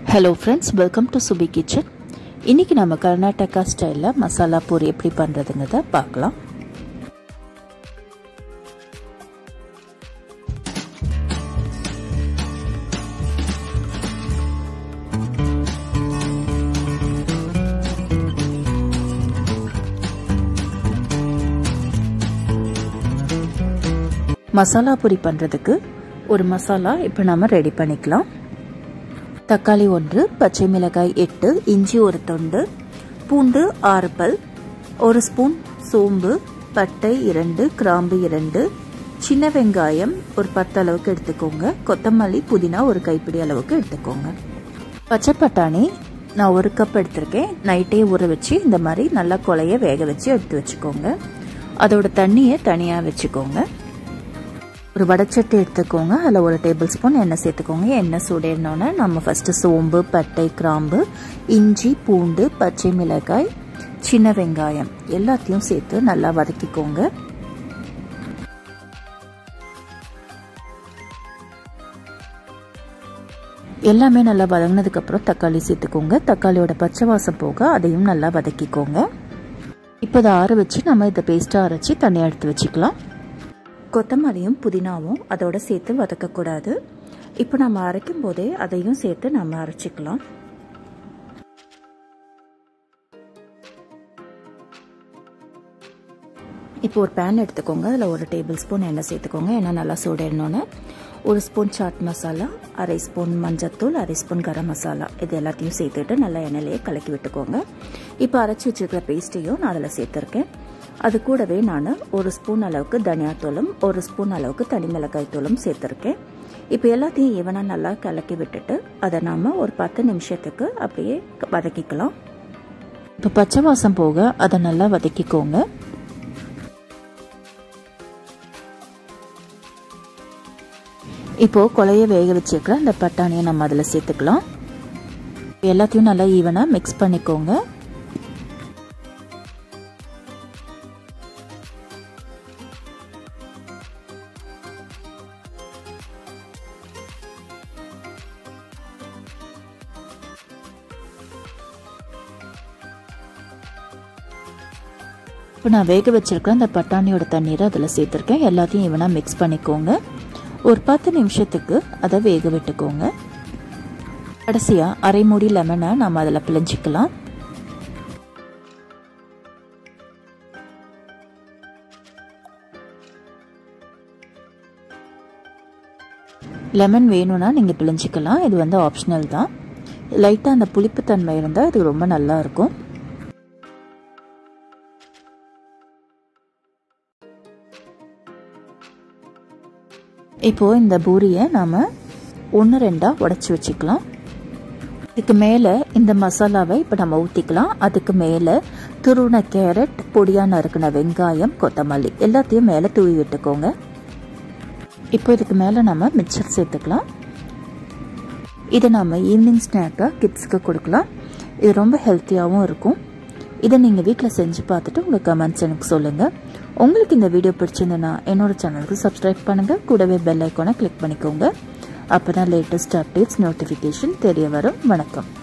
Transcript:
Hello friends, welcome to Subi Kitchen. இன்னைக்கு நம்ம கர்நாடகா ஸ்டைல்ல மசாலா பூரி எப்படி பண்றதுங்கறத பார்க்கலாம். மசாலா பூரி பண்றதுக்கு ஒரு மசாலா இப்போ நாம ரெடி பண்ணிக்கலாம். தக்காளி 1, பச்சை மிளகாய் 8, இஞ்சி ஒரு துண்டு, பூண்டு 6 பல், 1 ஸ்பூன் சோம்பு, பட்டை 2, கிராம்பு 2, சின்ன வெங்காயம் ஒரு 10 அளவுக்கு எடுத்துக்கோங்க. கொத்தமல்லி புதினா ஒரு கைப்பிடி அளவுக்கு எடுத்துக்கோங்க. பச்சை பட்டாணி நான் 1 கப் எடுத்திருக்கேன். நைட்டே ஊற வச்சு இந்த மாதிரி நல்லா கொலைய வேக வச்சு எடுத்து வச்சுக்கோங்க. அதோட தண்ணியை தனியா வச்சுக்கோங்க. ஒரு வடச்சட்டி எடுத்துக்கோங்க. அதில் 1 டேபிள் ஸ்பூன் எண்ணெய் சேர்த்துக்கோங்க. எண்ணெய் சூடேறினோன்னே நம்ம ஃபஸ்ட்டு சோம்பு, பட்டை, கிராம்பு, இஞ்சி, பூண்டு, பச்சை மிளகாய், சின்ன வெங்காயம் எல்லாத்தையும் சேர்த்து நல்லா வதக்கிக்கோங்க. எல்லாமே நல்லா வதங்கினதுக்கப்புறம் தக்காளி சேர்த்துக்கோங்க. தக்காளியோட பச்சை வாசம் போக அதையும் நல்லா வதக்கிக்கோங்க. இப்போ அதை ஆற வச்சு நம்ம இதை பேஸ்ட்டாக அரைச்சி தனியாக எடுத்து வச்சுக்கலாம். கொத்தமல்லியும் புதினாவும் அதோட சேர்த்து வதக்கக்கூடாது. இப்போ நம்ம அரைக்கும் போதே அதையும் சேர்த்து நம்ம அரைச்சிக்கலாம். இப்போ ஒரு பேன் எடுத்துக்கோங்க. அதில் 1 டேபிள் ஸ்பூன் எண்ணெய் சேர்த்துக்கோங்க. எண்ணெய் நல்லா சூடேறினோன்னே 1 ஸ்பூன் சாட் மசாலா, 1/2 ஸ்பூன் மஞ்சத்தூள், 1/2 ஸ்பூன் கரம் மசாலா இது எல்லாத்தையும் சேர்த்துட்டு நல்லா எண்ணெயிலேயே கலக்கி விட்டுக்கோங்க. இப்போ அரைச்சி வச்சுருக்கிற பேஸ்ட்டையும் நான் அதில் சேர்த்துருக்கேன். அது கூடவே நான் 1 ஸ்பூன் அளவுக்கு தனியாத்தூளும் 1 ஸ்பூன் அளவுக்கு தனி மிளகாய் தூளும் சேர்த்துருக்கேன். இப்போ எல்லாத்தையும் ஈவனாக நல்லா கலக்கி விட்டுட்டு அதை நாம் ஒரு 10 நிமிஷத்துக்கு அப்படியே வதக்கிக்கலாம். இப்போ பச்சை வாசம் போக அதை நல்லா வதக்கிக்கோங்க. இப்போ கொலைய வேக வச்சுக்கிற அந்த பட்டாணியை நம்ம அதில் சேர்த்துக்கலாம். எல்லாத்தையும் நல்லா ஈவனாக மிக்ஸ் பண்ணிக்கோங்க. இப்போ நான் வேக வச்சிருக்கிற அந்த பட்டாணியோட தண்ணீரை அதில் சேர்த்துருக்கேன். எல்லாத்தையும் ஈவனாக மிக்ஸ் பண்ணிக்கோங்க. ஒரு 10 நிமிஷத்துக்கு அதை வேக விட்டுக்கோங்க. கடைசியாக 1/2 மூடி லெமனை நம்ம அதில் பிழிஞ்சிக்கலாம். லெமன் வேணும்னா நீங்கள் பிழிஞ்சிக்கலாம். இது வந்து ஆப்ஷனல் தான். லைட்டாக அந்த புளிப்பு தன்மை இருந்தால் இது ரொம்ப நல்லா இருக்கும். இப்போ இந்த பூரியை நாம் 1-2 உடைச்சி வச்சுக்கலாம். இதுக்கு மேலே இந்த மசாலாவை இப்போ நம்ம ஊற்றிக்கலாம். அதுக்கு மேலே துருவின கேரட், பொடியாக நறுக்கின வெங்காயம், கொத்தமல்லி எல்லாத்தையும் மேலே தூவி விட்டுக்கோங்க. இப்போ இதுக்கு மேலே நம்ம மிக்சர் சேர்த்துக்கலாம். இதை நம்ம ஈவினிங் ஸ்நாக்காக கிட்ஸுக்கு கொடுக்கலாம். இது ரொம்ப ஹெல்த்தியாகவும் இருக்கும். இதை நீங்கள் வீட்டில் செஞ்சு பார்த்துட்டு உங்கள் கமெண்ட்ஸ் எனக்கு சொல்லுங்கள். உங்களுக்கு இந்த வீடியோ பிடிச்சிருந்ததுன்னா என்னோட சேனலுக்கு சப்ஸ்கிரைப் பண்ணுங்கள். கூடவே பெல் ஐக்கானை கிளிக் பண்ணிக்கோங்க. அப்போ தான் லேட்டஸ்ட் அப்டேட்ஸ் நோட்டிஃபிகேஷன் தெரிய வரும். வணக்கம்.